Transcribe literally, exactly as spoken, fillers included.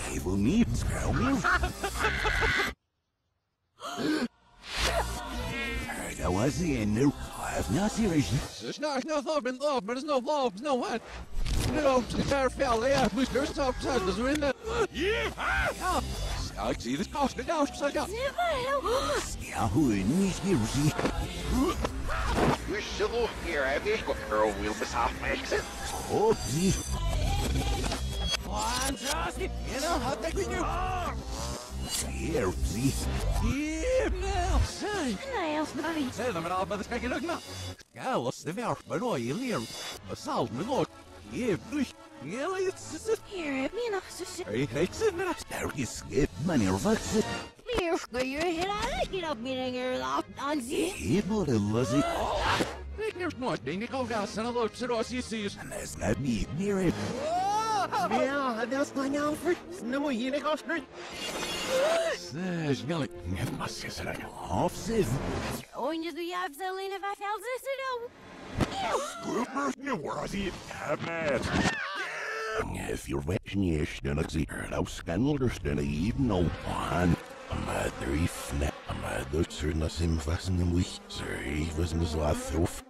Evil needs me. That was the end. I've not serious. There's not no love in love, but there's no love, there's no one. No, the entire family, yeah, we there's no time, there's in there. Yeah, yeah. I see this cost the house, I got. Yeah, who needs music? We're still here, I think. Girl, we'll be soft makes it. Oh, see. One, just, you know, how they can do. Here, see. Yeah, now, say. Say them all, but it's making look now. Gallus, the verf, but all you hear. A salt, my lord. Yeah, please. Yeah, it's it. Here, me and us. Hey, hey, sit there. There is get money or what's it? Here, go your head out. Get up, meeting your lock on the. Hey, what was it? There's not being a go gas and a load to us, you see. And that's not me near it. Ja, that's my Alfred. No, you ain't got straight. Says, Nelly, never must say that. Half seven. Going to the absolute if I felt this at Grouper, you were the cabinet. If you're watching yes, then it's here. Now, scandalers, then I even know one. I'm a three fnap. I'm a doctor, nothing fasten them weak. Sir, he wasn't as I thought.